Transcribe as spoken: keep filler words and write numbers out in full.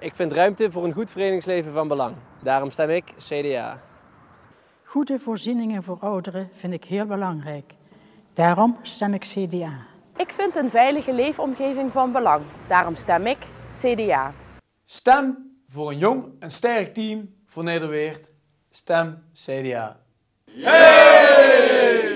Ik vind ruimte voor een goed verenigingsleven van belang. Daarom stem ik C D A. Goede voorzieningen voor ouderen vind ik heel belangrijk. Daarom stem ik C D A. Ik vind een veilige leefomgeving van belang. Daarom stem ik C D A. Stem voor een jong en sterk team voor Nederweert. Stem C D A. Yay!